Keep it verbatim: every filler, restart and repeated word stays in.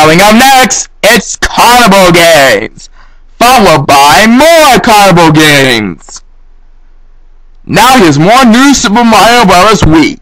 Coming up next, it's Carnival Games, followed by more Carnival Games. Now here's more new Super Mario Bros. Wii.